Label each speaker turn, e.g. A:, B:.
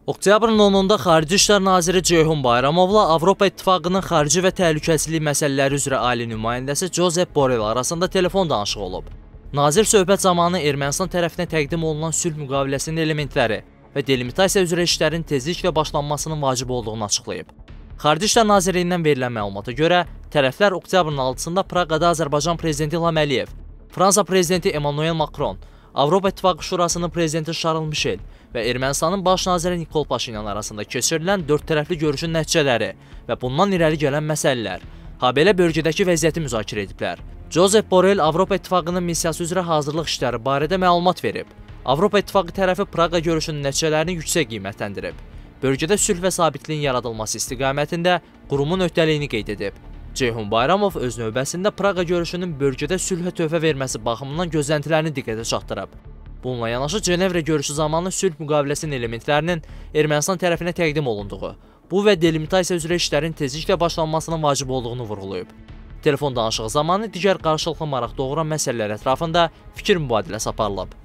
A: Oktyabrın 10-da Xarici İşlər Naziri Ceyhun Bayramovla Avropa İttifaqının xarici və təhlükəsizlik məsələləri üzrə ali nümayəndəsi Josep Borrell arasında telefon danışığı olub. Nazir söhbət zamanı Ermənistan tərəfinə təqdim olunan sülh müqaviləsinin elementləri və delimitasiya üzrə işlərin tezliklə başlanmasının vacib olduğunu açıqlayıb. Xarici İşlər Nazirliyindən verilən məlumata görə, tərəflər oktyabrın 6-da Praqada Azərbaycan Prezidenti İlham Əliyev, Fransa Prezidenti Emmanuel Macron, Avropa İttifaqı Şurasının Prezidenti Charles Michel və Ermənistanın Baş naziri Nikol Paşinyan arasında keçirilən 4 tərəfli görüşün nəticələri və bundan irəli gələn məsələlər, habelə bölgədəki vəziyyəti müzakirə ediblər. Josep Borrell Avropa İttifaqının missiyası üzrə hazırlıq işləri barədə məlumat verib. Avropa İttifaqı tərəfi Praqa görüşünün nəticələrini yüksək qiymətləndirib. Bölgədə sülh və sabitliyin yaradılması istiqamətində qurumun öhdəliyini qeyd edib. Ceyhun Bayramov öz növbəsində Praqa görüşünün bölgədə sülhə töhfə verməsi baxımından gözləntilərini diqqətə çatdırıb. Bununla yanaşı Cenevrə görüşü zamanı sülh müqaviləsinin elementlərinin Ermənistan tərəfinə təqdim olunduğu, bu və delimitasiya üzrə işlərin tezliklə başlanmasının vacib olduğunu vurğulayıb. Telefon danışığı zamanı digər qarşılıqlı maraq doğuran məsələlər ətrafında fikir mübadiləsi aparılıb.